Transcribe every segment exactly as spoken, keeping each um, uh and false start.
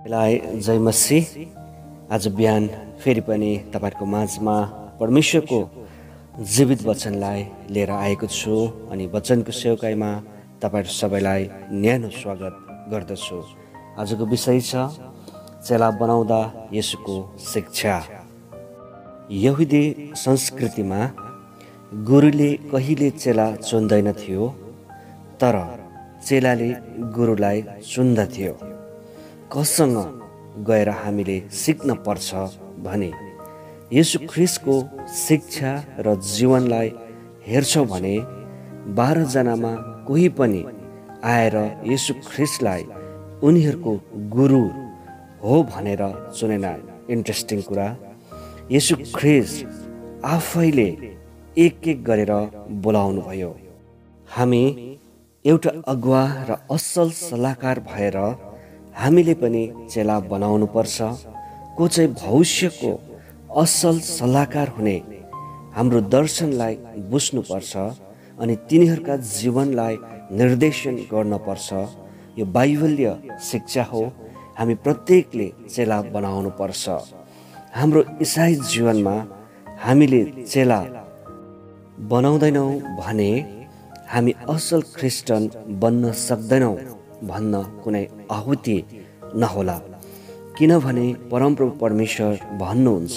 लाई जय मसीह। आज बिहान फेरि पनि तपाईहरुको माझमा परमेश्वरको जीवित वचनलाई लिएर आएको छु अनि वचनको सेवकाईमा तपाईहरु सबैलाई न्यानो स्वागत गर्दछु। आजको विषय छ चेला बनाउँदा येशूको शिक्षा। यहुदी संस्कृतिमा गुरुले कहिले चेला चुन्दैन थियो, तर चेलाले गुरुलाई चुन्दथ्यो। कसँग गएर हामीले सिक्न पर्छ भने येशू ख्रीष्टको शिक्षा र जीवनलाई हेर्छौं भने बाह्र जनामा कोही पनि आएर येशू ख्रीष्टलाई उनीहरूको गुरु हो भनेर चुनेन। इन्ट्रेस्टिङ कुरा, येशू ख्रीष्ट आफैले एक एक गरेर बोलाउनु भयो। हामी एउटा अगुवा र असल सल्लाहकार भएर हामीले पनि चेला बनाउनु पर्छ। को चाहिँ भविष्यको असल सल्लाहकार हुने हाम्रो दर्शनलाई बुझ्नु पर्छ अनि तिनीहरूका जीवनलाई निर्देशन गर्न पर्छ। यो बाइबलीय शिक्षा हो। हामी प्रत्येकले चेला बनाउनु पर्छ। हाम्रो ईसाई जीवनमा हामीले चेला बनाउँदैनौं भने हामी असल क्रिस्चियन बन्न सक्दैनौं भन्न कुनै आहुति नहोला। किनभने परमप्रभु परमेश्वर भन्नुहुन्छ,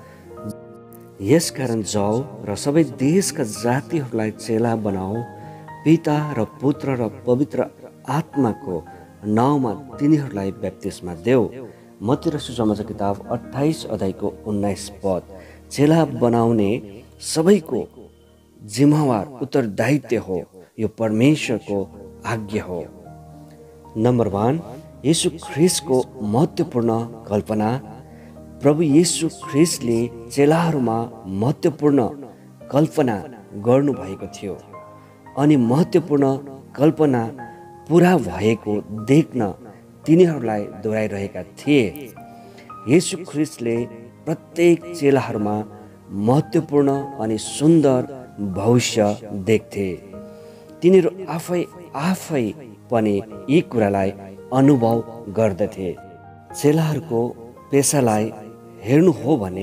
यसकारण जाऊ र सबै देशका जातिहरूलाई चेला बनाऊ, पिता र पुत्र र पवित्र आत्माको नाउँमा तिनीहरूलाई बप्तिस्मा देऊ। मत्ती र सुसमाचार किताब अट्ठाइस अध्यायको उन्नाइस पद। चेला बनाउने सबैको जिम्मेवार उत्तरदायित्व हो। यो परमेश्वरको आज्ञा हो। नम्बर वान, येशू ख्रीष्टको महत्त्वपूर्ण कल्पना। प्रभु येशू ख्रीष्टले चेलाहरूमा महत्त्वपूर्ण कल्पना गर्नुभएको थियो अनि महत्त्वपूर्ण कल्पना पूरा भएको देख्न तिनीहरूलाई दोहोऱ्याइरहेका थिए। येशू ख्रीष्टले प्रत्येक चेलाहरूमा महत्त्वपूर्ण अनि सुन्दर भविष्य देख्थे। तिनीहरू आफै आफै पनि यी कुरालाई अनुभव गर्दथे। चेलाहरूको पेसालाई हेर्नु हो भने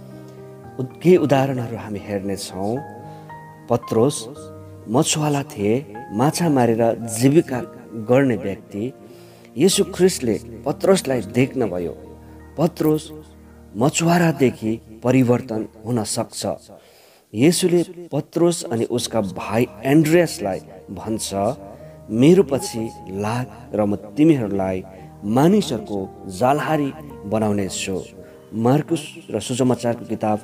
केही उदाहरणहरू हामी हेर्नेछौँ। पत्रोस मछुवाला थिए, माछा मारेर जीविका गर्ने व्यक्ति। येशू ख्रीष्टले पत्रोसलाई देख्न भयो। पत्रोस मछुवारादेखि परिवर्तन हुन सक्छ। येशूले पत्रोस अनि उसका भाइ एन्ड्रियासलाई भन्छ, मेरो पछि लाग र म तिमीहरूलाई मानिसहरूको जालहारी बनाउनेछु। मार्कुस र सुसमाचारको किताब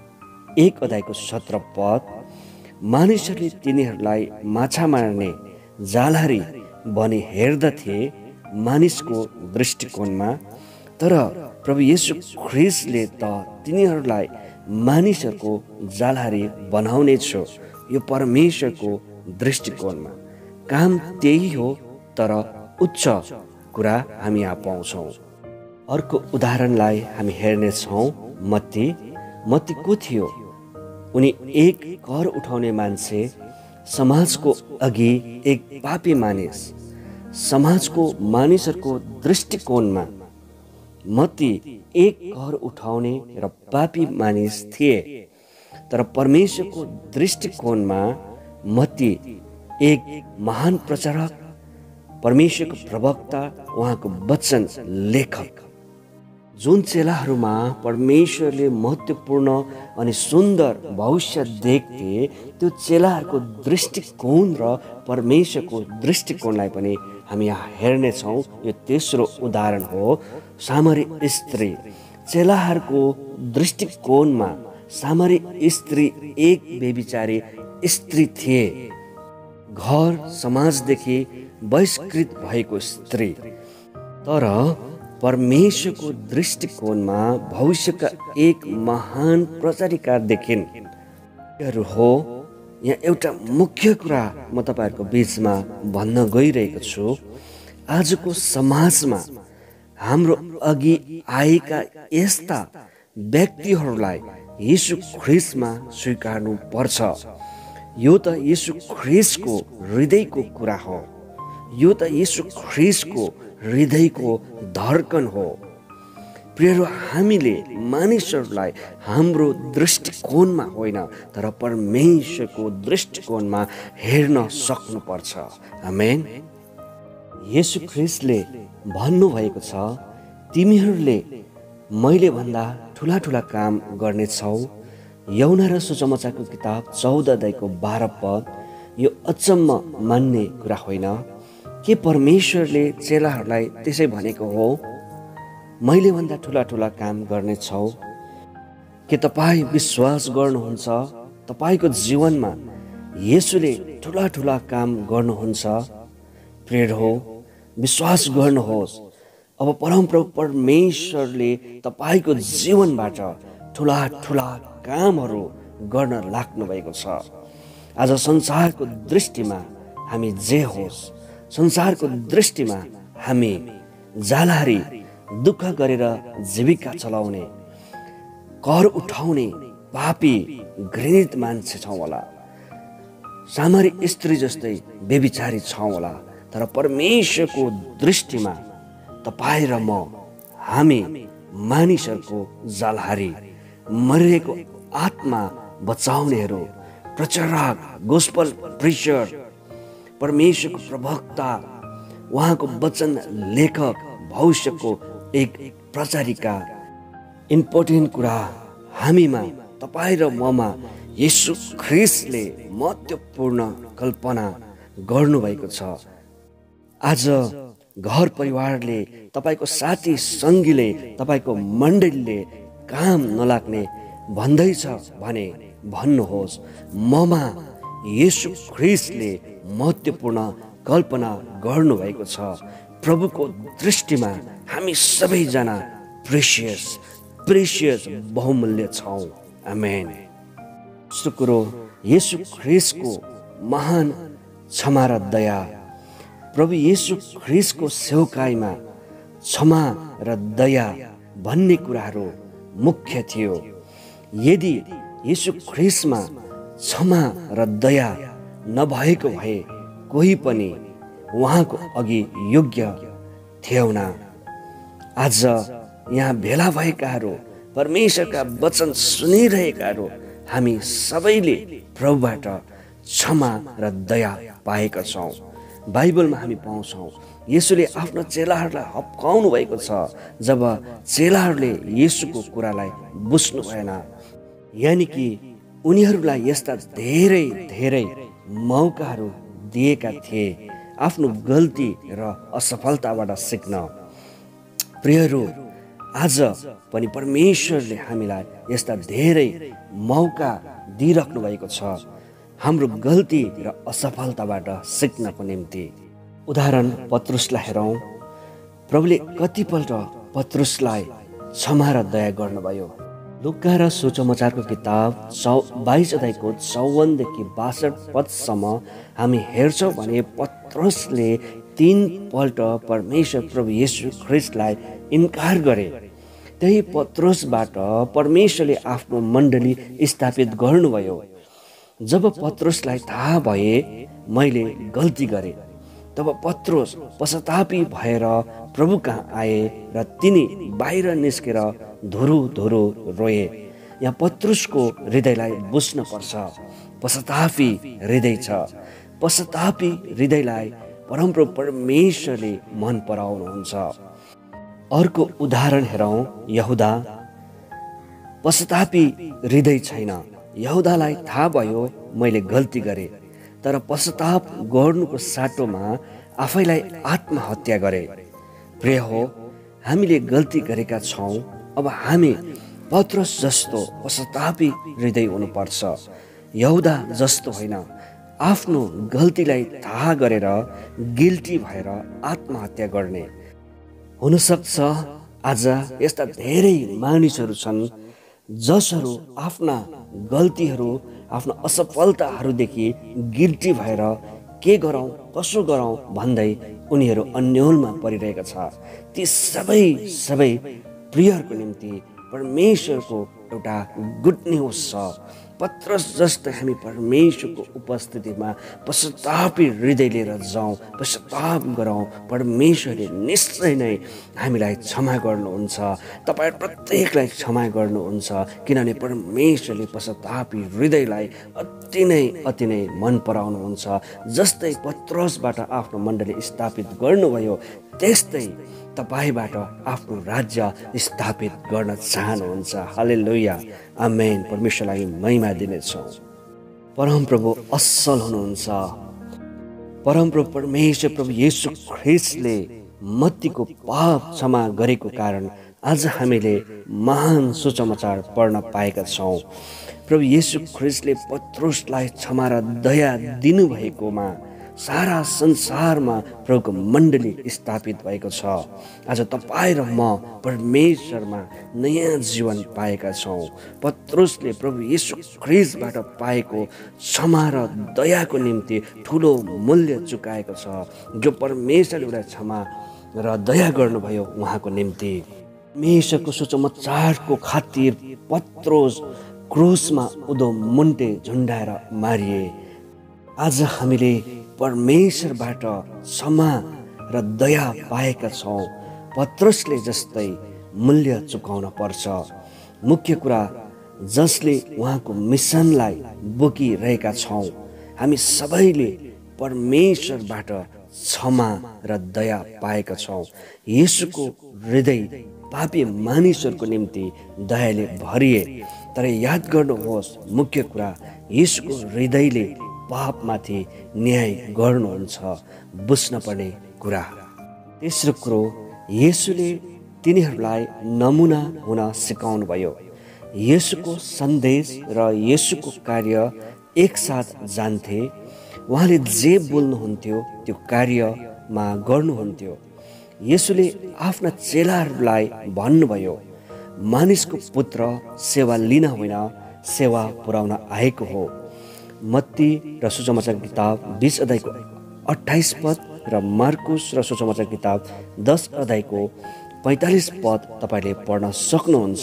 एक अध्यायको सत्र पद। मानिसहरूले तिनीहरूलाई माछा मार्ने जालहारी बनी हेर्दथे मानिसको दृष्टिकोणमा, तर प्रभु येशू ख्रीष्टले त तिनीहरूलाई मानिसहरूको जालहारी बनाउनेछु। यो परमेश्वरको दृष्टिकोणमा काम त्यही हो, तर उच्च कुरा हामी यहाँ पाउँछौँ। अर्को उदाहरणलाई हामी हेर्नेछौँ। मत्ती मत्ती को थियो? उनी एक कर उठाउने मान्छे, समाजको अघि एक पापी मानिस। समाजको मानिसहरूको दृष्टिकोणमा मत्ती एक कर उठाउने र पापी मानिस थिए, तर परमेश्वरको दृष्टिकोणमा मत्ती एक महान प्रचारक, परमेश्वरको प्रवक्ता, उहाँको वचन लेखक। जुन चेलाहरूमा परमेश्वरले महत्त्वपूर्ण अनि सुन्दर भविष्य देख्थे, त्यो चेलाहरूको दृष्टिकोण र परमेश्वरको दृष्टिकोणलाई पनि हामी यहाँ हेर्नेछौँ। यो तेस्रो उदाहरण हो सामरी स्त्री। चेलाहरूको दृष्टिकोणमा सामरी स्त्री एक बेबिचारी स्त्री थिए, घर समाजदेखि बहिष्कृत भएको स्त्री। तर परमेश्वरको दृष्टिकोणमा भविष्यका एक महान प्रचारिका देखिन्। हो यहाँ एउटा मुख्य कुरा म तपाईहरुको बीचमा भन्न गइरहेको छु। आजको समाजमा हाम्रो अघि आएका यस्ता व्यक्तिहरूलाई येशू ख्रीष्टमा स्वीकार्नु पर्छ। यो त येशू ख्रीष्टको हृदयको कुरा हो। यो त येशू ख्रीष्टको हृदयको धड्कन हो। प्रियहरू, हामीले मानिसहरूलाई हाम्रो दृष्टिकोणमा होइन तर परमेश्वरको दृष्टिकोणमा हेर्न सक्नुपर्छ। आमेन। येशू ख्रीष्टले भन्नुभएको छ, तिमीहरूले मैले भन्दा ठुला ठुला काम गर्नेछौ। यौना र सुसमाचारको किताब चौध अध्यायको बाह्र पद। यो अचम्म मान्ने कुरा होइन के परमेश्वरले चेलाहरूलाई त्यसै भनेको हो, मैले भन्दा ठुला ठुला काम गर्नेछौ? के तपाईँ विश्वास गर्नुहुन्छ तपाईँको जीवनमा येशूले ठुला ठुला काम गर्नुहुन्छ? प्रेर हो, विश्वास गर्नुहोस्। अब परमप्रभु परमेश्वरले तपाईँको जीवनबाट ठुला ठुला कामहरू गर्न लाग्नु भएको छ। आज संसारको दृष्टिमा हामी जे होस्, संसारको दृष्टिमा हामी जालहारी दुःख गरेर जीविका चलाउने, कर उठाउने पापी घृणित मान्छे छौँ होला, सामरी स्त्री जस्तै बेविचारी छौँ होला। तर परमेश्वरको दृष्टिमा तपाईँ र म हामी मानिसहरूको जालहारी, मरेको आत्मा बचाउनेहरू, प्रचारक, गोस्पल प्रिचर, परमेश्वरको प्रवक्ता, उहाँको वचन लेखक, भविष्यको एक प्रचारिका। इम्पोर्टेन्ट कुरा, हामीमा तपाईँ र ममा येशू ख्रीष्टले महत्त्वपूर्ण कल्पना गर्नुभएको छ। आज घर परिवारले, तपाईँको साथी सङ्गीले, तपाईँको मण्डलीले काम नलाग्ने भन्दैछ भने भन्नुहोस्, ममा येशू ख्रीष्टले महत्त्वपूर्ण कल्पना गर्नुभएको छ। प्रभुको दृष्टिमा हामी सबैजना प्रेसियस प्रेसियस बहुमूल्य छौँ। आमेन। दोस्रो कुरो, येशू ख्रीष्टको महान क्षमा र दया। प्रभु येशू ख्रीष्टको सेवकाईमा क्षमा र दया भन्ने कुराहरू मुख्य थियो। यदि येशू ख्रीष्टमा क्षमा र दया नभएको भए कोही पनि उहाँको अघि योग्य थिएन। आज यहाँ भेला भएकाहरू, परमेश्वरका वचन सुनिरहेकाहरू, हामी सबैले प्रभुबाट क्षमा र दया पाएका छौँ। बाइबलमा हामी पाउँछौँ येशूले आफ्नो चेलाहरूलाई हप्काउनु भएको छ जब चेलाहरूले येशूको कुरालाई बुझ्नु भएन। यानि कि उनीहरूलाई यस्ता धेरै धेरै मौकाहरू दिएका थिए आफ्नो गल्ती र असफलताबाट सिक्न। प्रियहरू, आज पनि परमेश्वरले हामीलाई यस्ता धेरै मौका दिइराख्नु भएको छ हाम्रो गल्ती र असफलताबाट सिक्नको निम्ति। उदाहरण पत्रुसलाई हेरौँ। प्रभुले कतिपल्ट पत्रुसलाई क्षमा र दया गर्नुभयो। लुका र सुसमाचारको किताब चौ बाइस अध्यायको चौवनदेखि बासठ पदसम्म हामी हेर्छौँ भने पत्रुसले तीनपल्ट परमेश्वर प्रभु येशू ख्रीष्टलाई इन्कार गरे। त्यही पत्रुसबाट परमेश्वरले आफ्नो मण्डली स्थापित गर्नुभयो। जब पत्रुसलाई थाहा भए मैले गल्ती गरेँ, तब पत्रुस पश्चातापी भएर प्रभु कहाँ आए र तिनी बाहिर निस्केर धुरु धुरु रोए। यहाँ पत्रुसको हृदयलाई बुझ्न पर्छ। पश्चातापी हृदय छ। पश्चातापी हृदयलाई परमप्रभु परमेश्वरले मन पराउनुहुन्छ। अर्को उदाहरण हेरौँ। यहुदा। पश्चातापी हृदय छैन। यहुदालाई थाहा भयो मैले गल्ती गरेँ, तर पश्चाताप गर्नुको साटोमा आफैलाई आत्महत्या गरे। प्रिय हो, हामीले गल्ती गरेका छौँ। अब हामी पत्रुस जस्तो पश्चातापी हृदय हुनुपर्छ। यहुदा जस्तो होइन, आफ्नो गल्तीलाई थाहा गरेर गिल्टी भएर आत्महत्या गर्ने। हुनसक्छ आज यस्ता धेरै मानिसहरू छन् जसहरू आफ्ना गल्तीहरू, आफ्नो असफलताहरूदेखि गिल्टी भएर के गरौँ कसो गरौँ भन्दै उनीहरू अन्योलमा परिरहेका छ। ती सबै सबै प्रियहरूको निम्ति परमेश्वरको एउटा गुड न्युज छ। पत्रस जस्तै हामी परमेश्वरको उपस्थितिमा पश्चातापी हृदय लिएर जाउँ, पश्चाताप गरौँ। परमेश्वरले निश्चय नै हामीलाई क्षमा गर्नुहुन्छ, तपाईँ प्रत्येकलाई क्षमा गर्नुहुन्छ, किनभने परमेश्वरले पश्चातापी हृदयलाई अति नै अति नै मन पराउनुहुन्छ। जस्तै पत्रसबाट आफ्नो मण्डली स्थापित गर्नुभयो, त्यस्तै तपाईबाट आफ्नो राज्य स्थापित गर्न चाहनुहुन्छ। हालेलुया, आमेन। परमेश्वरलाई महिमा दिनेछौँ। परमप्रभु असल हुनुहुन्छ। परमप्रभु परमेश्वर प्रभु येशू ख्रिस्टले मत्तीको पाप क्षमा गरेको कारण आज हामीले महान सुसमाचार पढ्न पाएका छौँ। प्रभु येशू ख्रिस्टले पत्रुसलाई क्षमा र दया दिनुभएकोमा सारा संसारमा प्रभुको मण्डली स्थापित भएको छ। आज तपाईँ र म परमेश्वरमा नयाँ जीवन पाएका छौँ। पत्रुसले प्रभु येशू ख्रिस्टबाट पाएको क्षमा र दयाको निम्ति ठुलो मूल्य चुकाएको छ, जो परमेश्वरले उसलाई क्षमा र दया गर्नुभयो उहाँको निम्ति। परमेश्वरको सुसमाचारको खातिर पत्रुस क्रुसमा उदो मुन्टे झुन्डाएर मारिए। आज हामीले परमेश्वरबाट क्षमा र दया पाएका छौँ। पत्रुसले जस्तै मूल्य चुकाउन पर्छ। मुख्य कुरा जसले उहाँको मिसनलाई बोकिरहेका छौँ, हामी सबैले परमेश्वरबाट क्षमा र दया पाएका छौँ। येशूको हृदय पापी मानिसहरूको निम्ति दयाले भरिए। तर याद गर्नुहोस्, मुख्य कुरा येशूको हृदयले पापमाथि न्याय गर्नुहुन्छ, बुझ्न पर्ने कुरा। तेस्रो कुरो, येशूले तिनीहरूलाई नमुना हुन सिकाउनु भयो। येशूको सन्देश र येशूको कार्य एकसाथ जान्थे। उहाँले जे बोल्नुहुन्थ्यो त्यो कार्यमा गर्नुहुन्थ्यो। येशूले आफ्ना चेलाहरूलाई भन्नुभयो, मानिसको पुत्र सेवा लिन होइन, सेवा पुर्याउन आएको हो। मत्ती र सुसमाचार किताब बिस अध्यायको अट्ठाइस पद र मार्कुस र सुसमाचार किताब दस अध्यायको पैँतालिस पद तपाईँले पढ्न सक्नुहुन्छ।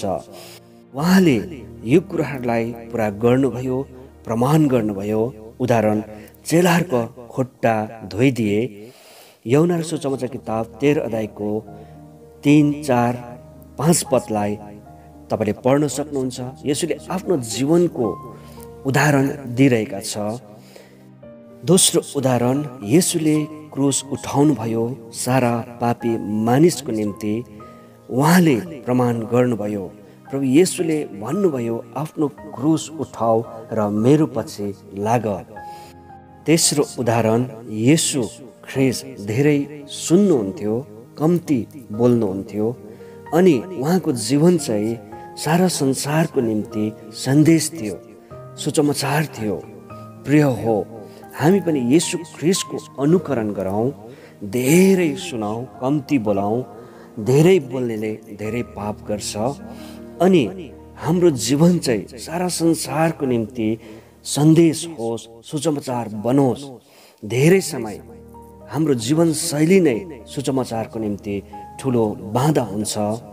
उहाँले यो कुराहरूलाई पुरा गर्नुभयो, प्रमाण गर्नुभयो। उदाहरण, चेलाहरूको खुट्टा धोइदिए। यौना र सुसमाचार किताब तेह्र अध्यायको तिन चार पाँच पदलाई तपाईँले पढ्न सक्नुहुन्छ। यसैले आफ्नो जीवनको उदाहरण दिइरहेका छ। दोस्रो उदाहरण, येशूले क्रुस उठाउनु भयो सारा पापी मानिसको निम्ति। उहाँले प्रमाण गर्नुभयो। प्रभु येशूले भन्नुभयो, आफ्नो क्रुस उठाऊ र मेरो पछि लाग। तेस्रो उदाहरण, येशू ख्रिस्ट धेरै सुन्नुहुन्थ्यो, कम्ती बोल्नुहुन्थ्यो, अनि उहाँको जीवन चाहिँ सारा संसारको निम्ति सन्देश थियो, सुसमाचार थियो। प्रिय हो, हामी पनि येशू ख्रिस्टको अनुकरण गरौँ, धेरै सुनाऊ, कम्ती बोलाऊ। धेरै बोल्नेले धेरै पाप गर्छ, अनि हाम्रो जीवन चाहिँ सारा संसारको निम्ति सन्देश होस्, सुसमाचार बनोस्। धेरै समय हाम्रो जीवन शैली नै सुसमाचारको निम्ति ठुलो बाधा हुन्छ।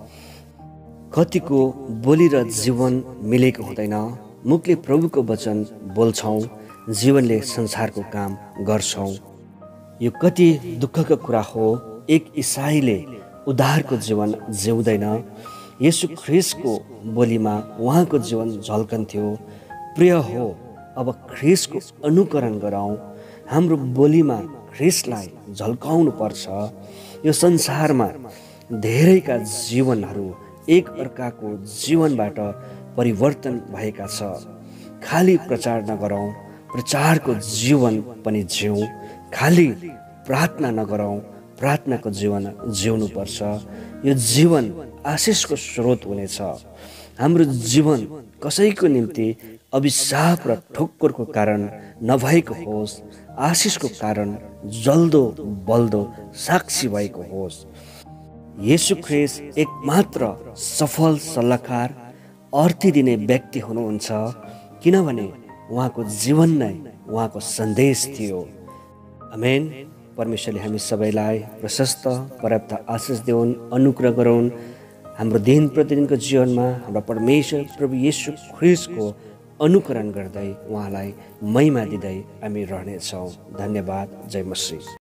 कतिको बोली र जीवन मिलेको हुँदैन। मुखले प्रभुको वचन बोल्छौँ, जीवनले संसारको काम गर्छौँ। यो कति दुःखको कुरा हो। एक इसाईले उद्धारको जीवन जिउँदैन। येशू ख्रिस्टको बोलीमा उहाँको जीवन झल्कन्थ्यो। प्रिय हो, अब ख्रिस्टको अनुकरण गरौँ। हाम्रो बोलीमा ख्रिस्टलाई झल्काउनु पर्छ। यो संसारमा धेरैका जीवनहरू एक अर्काको जीवनबाट परिवर्तन भएका छ। खाली प्रचार नगरौँ, प्रचारको जीवन पनि जिउँ। खाली प्रार्थना नगरौँ, प्रार्थनाको जीवन जिउनु पर्छ। यो जीवन आशिषको स्रोत हुनेछ। हाम्रो जीवन कसैको निम्ति अभिशाप र ठोक्करको कारण नभएको होस्, आशिषको कारण जल्दो बल्दो साक्षी भएको होस्। येशू ख्रिस्ट एकमात्र सफल सल्लाहकार, अर्थी दिने व्यक्ति हुनुहुन्छ, किनभने उहाँको जीवन नै उहाँको सन्देश थियो। आमेन। परमेश्वरले हामी सबैलाई प्रशस्त पर्याप्त आशिष देऊन्, अनुग्रह गरून्। हाम्रो दिन प्रतिदिनको जीवनमा हाम्रो परमेश्वर प्रभु येशू ख्रिस्टको अनुकरण गर्दै उहाँलाई महिमा दिँदै हामी रहनेछौँ। धन्यवाद। जय मसीह।